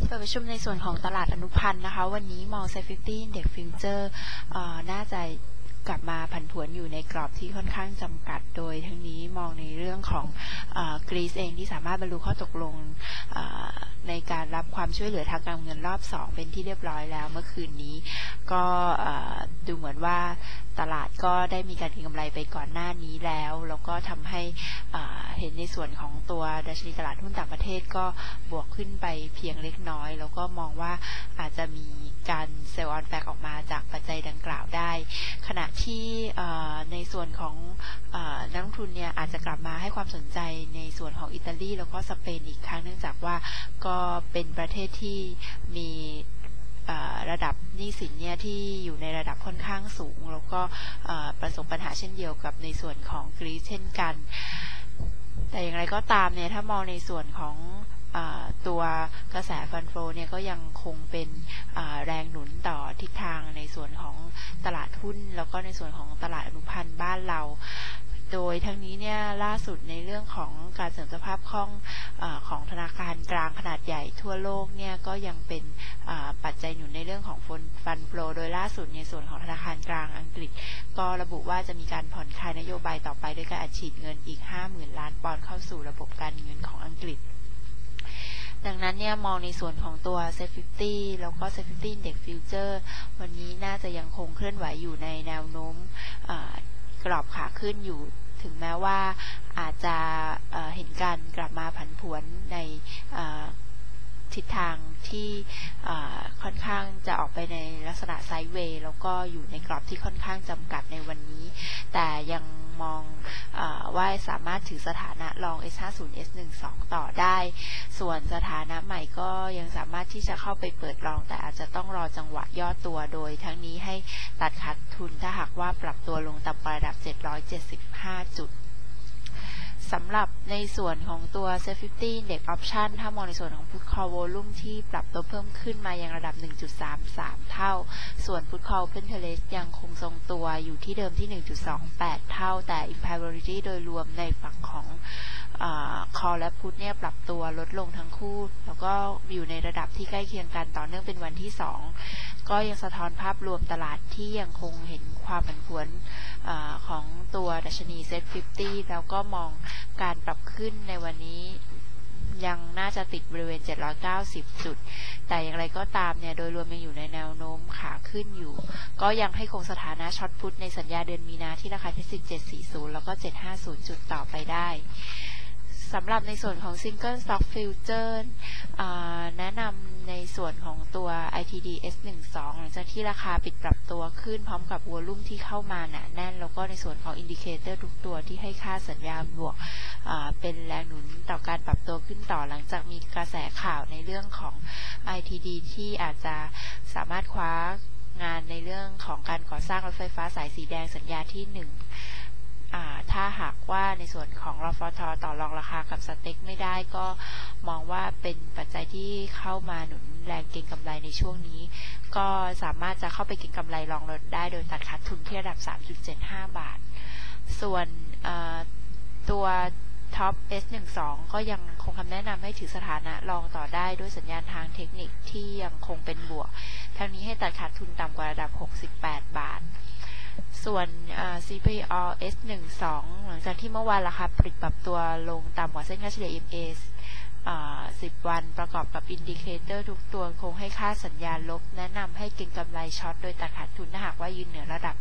เปิดประชุมในส่วนของตลาดอนุพันธ์นะคะวันนี้มอง Safety Index Future น่าจะกลับมาผันผวนอยู่ในกรอบที่ค่อนข้างจำกัดโดยทั้งนี้มองในเรื่องของกรีซเองที่สามารถบรรลุข้อตกลงในการรับความช่วยเหลือทางการเงินรอบ2เป็นที่เรียบร้อยแล้วเมื่อคืนนี้ก็ดูเหมือนว่าตลาดก็ได้มีการเก็งกำไรไปก่อนหน้านี้แล้วก็ทำให้เห็นในส่วนของตัวดัชนีตลาดหุ้นต่างประเทศก็บวกขึ้นไปเพียงเล็กน้อยแล้วก็มองว่าอาจจะมีการเซลล์ออนแฟกออกมาจากปัจจัยดังกล่าวได้ขณะที่ในส่วนของนักลงทุนเนี่ยอาจจะกลับมาให้ความสนใจในส่วนของอิตาลีแล้วก็สเปนอีกครั้งเนื่องจากว่าก็เป็นประเทศที่มีระดับหนี้สินเนี่ยที่อยู่ในระดับค่อนข้างสูงแล้วก็ประสบปัญหาเช่นเดียวกับในส่วนของกรีซเช่นกันแต่อย่างไรก็ตามเนี่ยถ้ามองในส่วนของตัวกระแสฟันโฟเนี่ยก็ยังคงเป็นแรงหนุนต่อทิศทางในส่วนของตลาดหุ้นแล้วก็ในส่วนของตลาดอนุพันธ์บ้านเราโดยทั้งนี้เนี่ยล่าสุดในเรื่องของการเสริมสภาพคล่องของธนาคารกลางขนาดใหญ่ทั่วโลกเนี่ยก็ยังเป็นปัจจัยหนุนในเรื่องของฟันโฟโดยล่าสุดในส่วนของธนาคารกลางอังกฤษก็ระบุว่าจะมีการผ่อนคลายนโยบายต่อไปด้วยการอัดฉีดเงินอีก 50,000 ล้านปอนด์เข้าสู่ระบบการเงินของอังกฤษดังนั้นเนี่ยมองในส่วนของตัว Safety แล้วก็ Safety Index Future วันนี้น่าจะยังคงเคลื่อนไหวอยู่ในแนวโน้มกรอบขาขึ้นอยู่ถึงแม้ว่าอาจจะเห็นการกลับมาผันผวนในทิศทางที่ค่อนข้างจะออกไปในลักษณะไซด์เวย์แล้วก็อยู่ในกรอบที่ค่อนข้างจำกัดในวันนี้แต่ยังมองว่าสามารถถือสถานะลอง S50 S12 ต่อได้ส่วนสถานะใหม่ก็ยังสามารถที่จะเข้าไปเปิดลองแต่อาจจะต้องรอจังหวะย่อตัวโดยทั้งนี้ให้ตัดขาดทุนถ้าหากว่าปรับตัวลงต่ำกว่าระดับ775 จุดสำหรับในส่วนของตัว Safety Index Option ถ้ามองในส่วนของ Put Call Volume ที่ปรับตัวเพิ่มขึ้นมายังระดับ 1.33 เท่าส่วน Put Call Open Interest ยังคงทรงตัวอยู่ที่เดิมที่ 1.28 เท่าแต่ Imparity โดยรวมในฝั่งของCall และ Put เนี่ยปรับตัวลดลงทั้งคู่แล้วก็อยู่ในระดับที่ใกล้เคียงกันต่อเนื่องเป็นวันที่2ก็ยังสะท้อนภาพรวมตลาดที่ยังคงเห็นความผันผวนของตัวดัชนี Z50 แล้วก็มองการปรับขึ้นในวันนี้ยังน่าจะติดบริเวณ790 จุดแต่อย่างไรก็ตามเนี่ยโดยรวมยังอยู่ในแนวโน้มขาขึ้นอยู่ก็ยังให้คงสถานะช็อตพุทในสัญญาเดือนมีนาที่ราคาที่1740แล้วก็750 จุดต่อไปได้สำหรับในส่วนของ Single Stock Future แนะนำในส่วนของตัว ITD S12 หลังจากที่ราคาปิดปรับตัวขึ้นพร้อมกับวอลุ่มที่เข้ามาหนาแน่นแล้วก็ในส่วนของอินดิเคเตอร์ทุกตัวที่ให้ค่าสัญญาณบวกเป็นแรงหนุนต่อการปรับตัวขึ้นต่อหลังจากมีกระแสข่าวในเรื่องของ ITD ที่อาจจะสามารถคว้างานในเรื่องของการก่อสร้างรถไฟฟ้าสายสีแดงสัญญาที่1ถ้าหากว่าในส่วนของรฟท.ต่อรองราคากับสเต็กไม่ได้ก็มองว่าเป็นปัจจัยที่เข้ามาหนุนแรงเก็งกำไรในช่วงนี้ก็สามารถจะเข้าไปเก็งกำไรรองลดได้โดยตัดขาดทุนที่ระดับ 3.75 บาทส่วนตัวท็อป S12 ก็ยังคงคำแนะนำให้ถือสถานะรองต่อได้ด้วยสัญญาณทางเทคนิคที่ยังคงเป็นบวกทั้งนี้ให้ตัดขาดทุนต่ำกว่าระดับ68 บาทส่วนCPO S12 หลังจากที่เมื่อวานราคาปรับตัวลงต่ำกว่าเส้นค่าเฉลี่ย EMA 10 วันประกอบกับอินดิเคเตอร์ทุกตัวคงให้ค่าสัญญาณลบแนะนำให้เก็งกำไรช็อตโดยตัดขาดทุนถ้าหากว่ายืนเหนือระดับ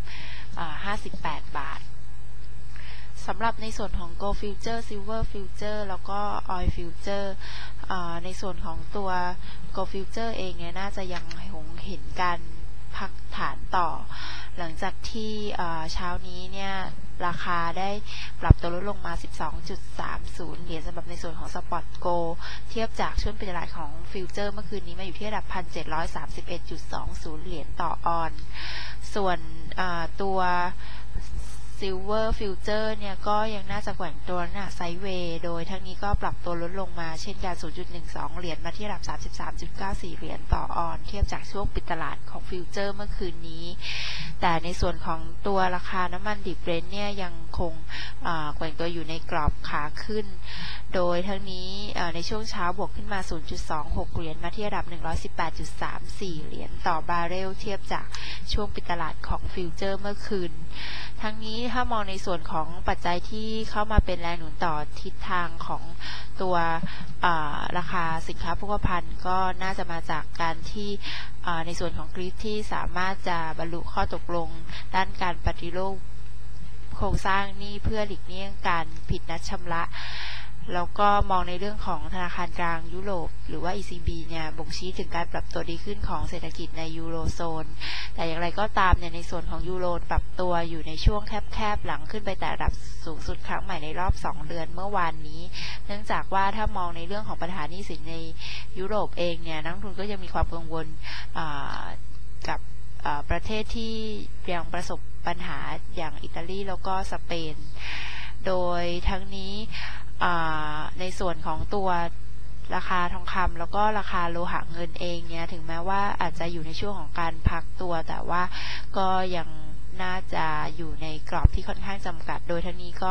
58 บาทสำหรับในส่วนของ Gold Future Silver Future แล้วก็ Oil Future ในส่วนของตัว Gold Future เองเนี่ยน่าจะยังเห็นการพักฐานต่อหลังจากที่เช้านี้เนี่ยราคาได้ปรับตัวลดลงมา 12.30 เหรียญสำหรับในส่วนของ Spot Gold เทียบจากช่วงปิดตลาดของฟิวเจอร์เมื่อคืนนี้มาอยู่ที่ระดับ 1,731.20 เหรียญต่อออนซ์ส่วนตัว Silver Future เนี่ยก็ยังน่าจะแกว่งตัวนะไซด์เวย์โดยทั้งนี้ก็ปรับตัวลดลงมาเช่นกัน 0.12 เหรียญมาที่ระดับ 33.94 เหรียญต่อออนซ์เทียบจากช่วงปิดตลาดของฟิวเจอร์เมื่อคืนนี้แต่ในส่วนของตัวราคาน้ำมันดิบเบรนท์เนี่ยยังคงแกว่งตัวอยู่ในกรอบขาขึ้นโดยทั้งนี้ในช่วงเช้าบวกขึ้นมา 0.26 เหรียญมาที่ระดับ 118.34 เหรียญต่อบาร์เรลเทียบจากช่วงปิดตลาดของฟิวเจอร์เมื่อคืนทั้งนี้ถ้ามองในส่วนของปัจจัยที่เข้ามาเป็นแรงหนุนต่อทิศทางของตัวราคาสินค้าโภคภัณฑ์ก็น่าจะมาจากการที่ในส่วนของกรีซที่สามารถจะบรรลุข้อตกลงด้านการปฏิรูปโครงสร้างหนี้เพื่อหลีกเลี่ยงการผิดนัดชำระแล้วก็มองในเรื่องของธนาคารกลางยุโรปหรือว่า ECB เนี่ยบ่งชี้ถึงการปรับตัวดีขึ้นของเศรษฐกิจในยูโรโซนแต่อย่างไรก็ตามเนี่ยในส่วนของยูโรปรับตัวอยู่ในช่วงแคบๆหลังขึ้นไปแต่ระดับสูงสุดครั้งใหม่ในรอบ2เดือนเมื่อวานนี้เนื่องจากว่าถ้ามองในเรื่องของปัญหาหนี้สินในยุโรปเองเนี่ยนักลงทุนก็ยังมีความกังวลกับประเทศที่ยังประสบปัญหาอย่างอิตาลีแล้วก็สเปนโดยทั้งนี้ในส่วนของตัวราคาทองคำแล้วก็ราคาโลหะเงินเองเนี่ยถึงแม้ว่าอาจจะอยู่ในช่วงของการพักตัวแต่ว่าก็ยังน่าจะอยู่ในกรอบที่ค่อนข้างจำกัดโดยทั้งนี้ก็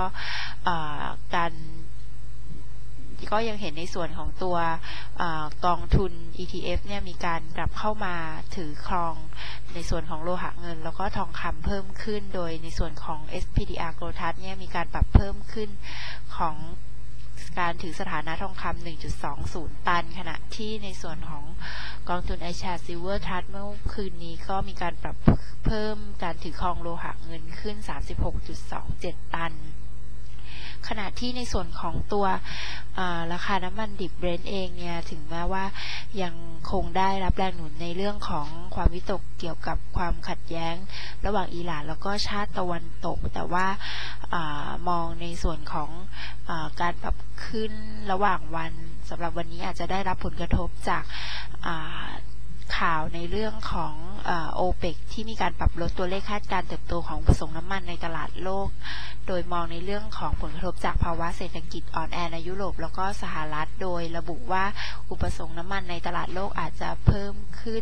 ยังเห็นในส่วนของตัวกองทุน ETF เนี่ยมีการกลับเข้ามาถือครองในส่วนของโลหะเงินแล้วก็ทองคำเพิ่มขึ้นโดยในส่วนของ SPDR Growth เนี่ยมีการปรับเพิ่มขึ้นของการถือสถานะทองคำ 1.20 ตันขณะที่ในส่วนของกองทุน iShares Silver Trust เมื่อคืนนี้ก็มีการปรับเพิ่มการถือครองโลหะเงินขึ้น 36.27 ตันขณะที่ในส่วนของตัวราคาน้ำมันดิบเบรนท์เองเนี่ยถึงแม้ว่ายังคงได้รับแรงหนุนในเรื่องของความวิตกเกี่ยวกับความขัดแย้งระหว่างอิหร่านแล้วก็ชาติตะวันตกแต่ว่ามองในส่วนของการปรับขึ้นระหว่างวันสำหรับวันนี้อาจจะได้รับผลกระทบจากข่าวในเรื่องของโอเปกที่มีการปรับลดตัวเลขคาดการเติบโตของอุปสงค์น้ำมันในตลาดโลกโดยมองในเรื่องของผลกระทบจากภาวะเศรษฐกิจอ่อนแอในยุโรปแล้วก็สหรัฐโดยระบุว่าอุปสงค์น้ำมันในตลาดโลกอาจจะเพิ่มขึ้น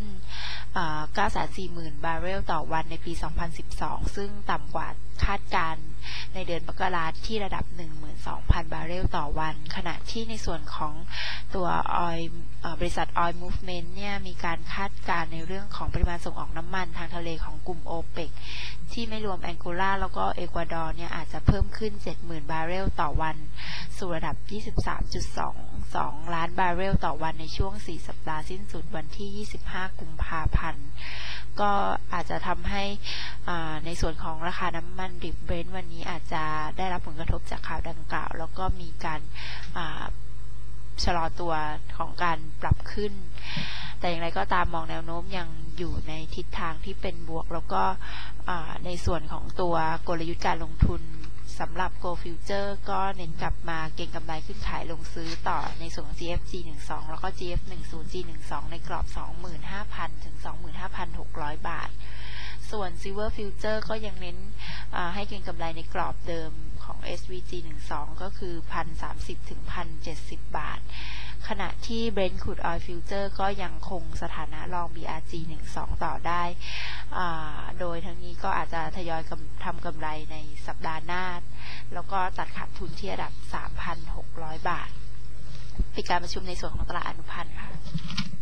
940,000 บาร์เรลต่อวันในปี 2012 ซึ่งต่ำกว่าคาดการในเดือนมกราคมที่ระดับ 12,000 บาร์เรลต่อวันขณะที่ในส่วนของตัวบริษัท Oil Movement เนี่ยมีการคาดการในเรื่องของปริมาณส่งออกน้ำมันทางทะเลของกลุ่มโอเปกที่ไม่รวมแองโกลาแล้วก็เอกวาดอร์เนี่ยอาจจะเพิ่มขึ้น 70,000 บาร์เรลต่อวันสู่ระดับ 23.22 ล้านบาร์เรลต่อวันในช่วง4สัปดาห์สิ้นสุดวันที่25 กุมภาพันธ์ก็อาจจะทำให้ในส่วนของราคาน้ำมันดิบเบรนท์วันนี้อาจจะได้รับผลกระทบจากข่าวดังกล่าวแล้วก็มีการชะลอตัวของการปรับขึ้นแต่อย่างไรก็ตามมองแนวโน้มยังอยู่ในทิศทางที่เป็นบวกแล้วก็ในส่วนของตัวกลยุทธ์การลงทุนสำหรับ Gold Future ก็เน้นกลับมาเก็งกำไรขึ้นขายลงซื้อต่อในส่วนของ GFG12 แล้วก็ GF10G12 ในกรอบ 25,000 ถึง 25,600 บาทส่วน Silver Future ก็ยังเน้นให้เก็งกำไรในกรอบเดิมของ SVG12 ก็คือ 1,030 ถึง 1,070 บาทขณะที่ Brent Crude Oil Future ก็ยังคงสถานะรอง BRG12 ต่อได้โดยทั้งนี้ก็อาจจะทยอยทำกำไรในสัปดาห์หน้าแล้วก็ตัดขาดทุนที่ระดับ 3,600 บาทปิดการประชุมในส่วนของตลาดอนุพันธ์ค่ะ